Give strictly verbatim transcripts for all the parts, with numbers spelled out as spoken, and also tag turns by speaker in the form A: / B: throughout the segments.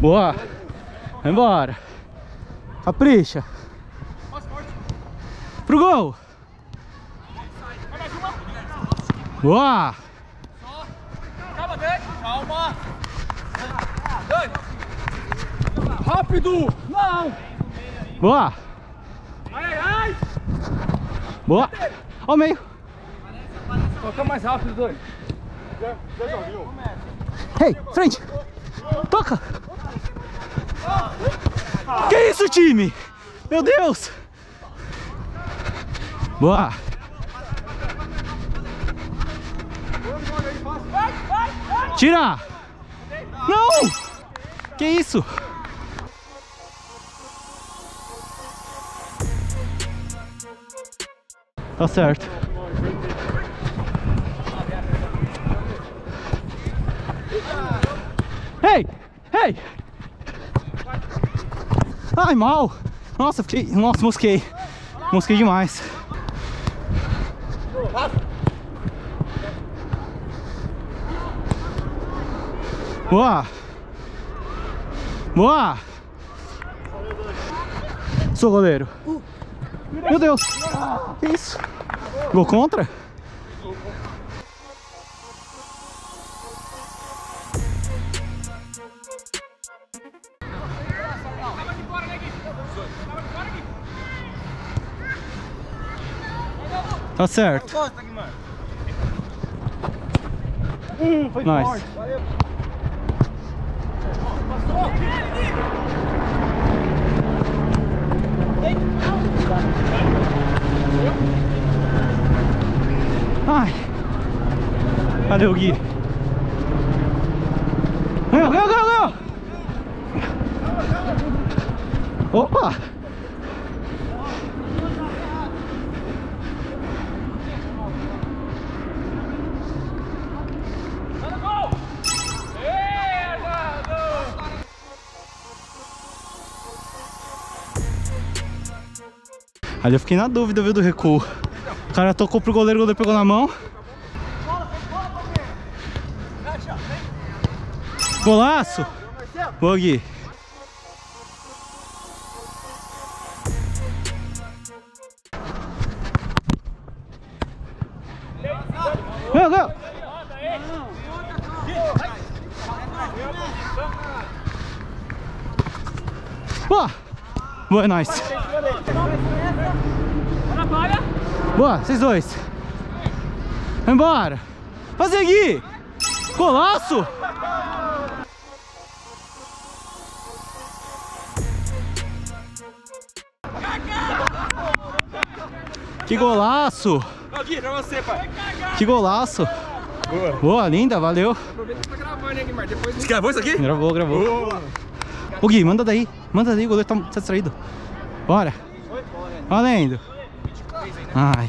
A: Boa. Vai embora. Capricha. Pro gol. Boa.
B: Calma. Rápido. Não.
A: Boa.
B: Ai, ai.
A: Boa. Ao meio.
B: Toca mais rápido, doido.
A: Ei, frente. Toca. Que isso, time? Meu Deus. Boa. Tira. Não. Que isso? Tá certo. Ei! Ei! Ai, mal! Nossa, fiquei... Nossa, mosquei. Mosquei demais. Boa! Boa! Sou goleiro. Meu Deus! Que isso? Gol contra? Tá certo. Nice. Ai. Cadê o Gui? Ganhou, ganhou, ganhou, ganhou! Opa! Ali eu fiquei na dúvida, viu, do recuo. O cara tocou pro goleiro, o goleiro pegou na mão. Golaço! Boa, Gui. Ganhou, ganhou! Boa! Boa, nice! Boa, vocês dois. Vai embora. Fazer, Gui. Golaço. Que golaço.
B: Gui, pra você, pai.
A: Que golaço. Boa. Boa, linda, valeu.
B: Aproveita que tá gravando, hein, Guimar. Depois...
C: Você gravou isso aqui?
A: Gravou, gravou. Ô, Gui, manda daí. Manda daí, o goleiro tá, tá distraído. Bora. Valendo. Ai.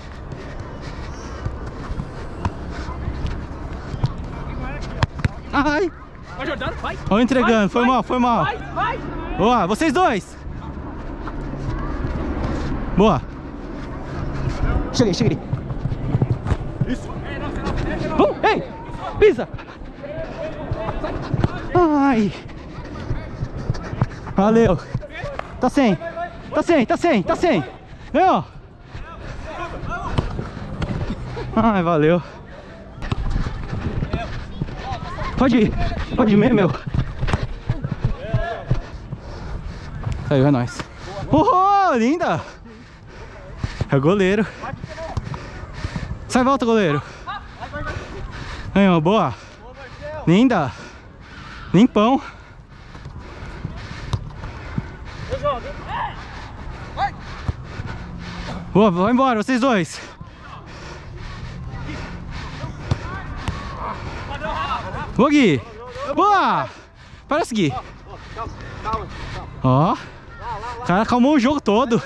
A: Ai.
B: Vai, Jordano, vai.
A: Olha entregando, foi mal, foi mal.
B: Vai, vai.
A: Boa, vocês dois. Boa. Cheguei, cheguei.
B: Isso.
A: Vamos, ei, pisa. Ai. Valeu. Tá sem. Tá sem, tá sem, tá sem. Ganhou. Ai, valeu. Pode ir, pode ir mesmo, meu. Saiu, é nóis. Oh, linda. É o goleiro. Sai, volta, goleiro. Ganhou, boa. Linda. Limpão. Boa, vai embora, vocês dois. Boa, Gui. Boa. Parece, Gui. Ó. O cara acalmou o jogo todo.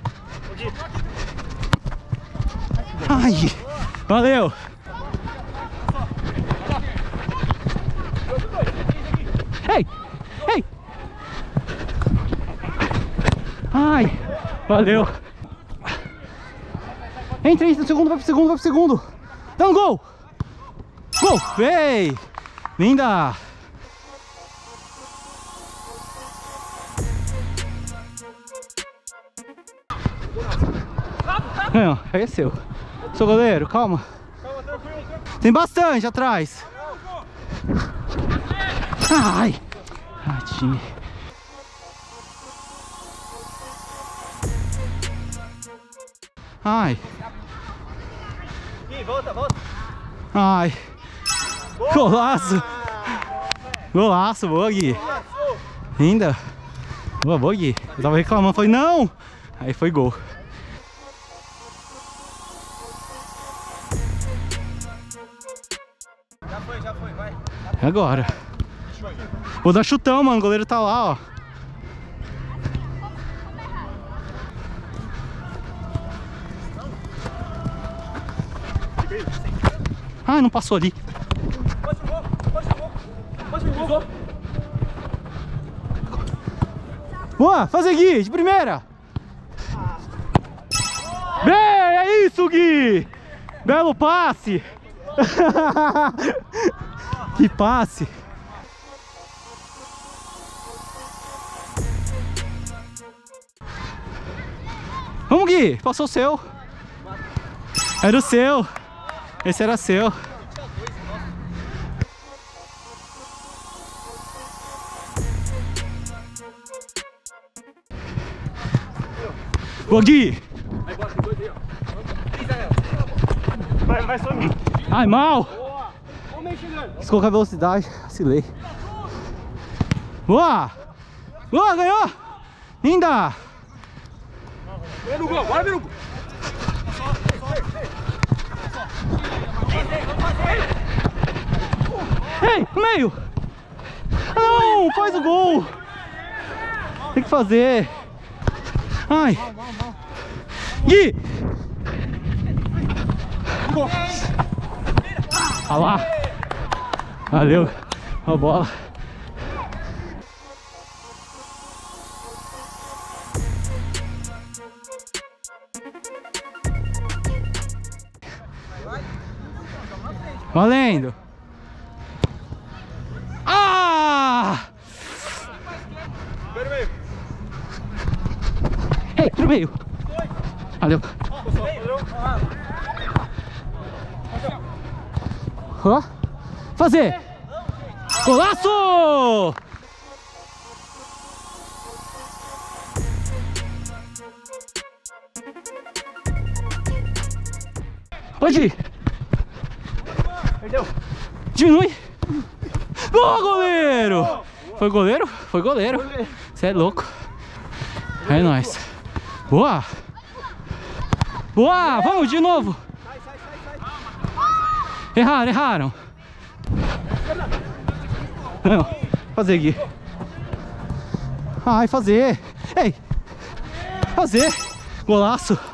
A: Ai. Valeu. Ei. Ei. Ai. Valeu. Entra, entra no segundo, vai pro segundo, vai pro segundo. Dá um gol. Gol. Vem. Linda. Não, aí é seu. Seu goleiro, calma. Tem bastante atrás. Ai. Ai, time. Ai.
B: Volta, volta.
A: Ai. Golaço. Golaço, boa, Gui. Ainda. Boa, boa, Gui. Eu tava reclamando, falei, não. Aí foi gol.
B: Já foi, já foi, vai.
A: É agora. Vou dar chutão, mano. O goleiro tá lá, ó. Ai, não passou ali.
B: Pode o gol, pode o gol, pode o gol.
A: Boa, fazer, Gui, de primeira. Bem, é isso, Gui. Belo passe. Que passe. Vamos, Gui, passou o seu. Era o seu. Esse era seu. Boa, Gui.
B: Vai, vai sumir.
A: Ai, mal.
B: Vamos meio chegando.
A: Quis colocar velocidade, vacilei. Boa. Boa, ganhou. Linda.
B: Vem no gol, bora, Biruco.
A: Ei, no meio. Não, faz o gol. Tem que fazer. Ai. Gui. Olha lá. Valeu. A bola. Valendo. Ah!
B: Vai no meio.
A: Ei, no meio. Valeu. Ó. Fazer. Golaço! Pode ir.
B: Perdeu.
A: Diminui. Boa, goleiro! Foi goleiro? Foi goleiro. Você é louco. É nóis. Boa! Boa! Vamos de novo! Erraram, erraram. Não, fazer, Gui. Ai, fazer. Ei! Fazer! Golaço!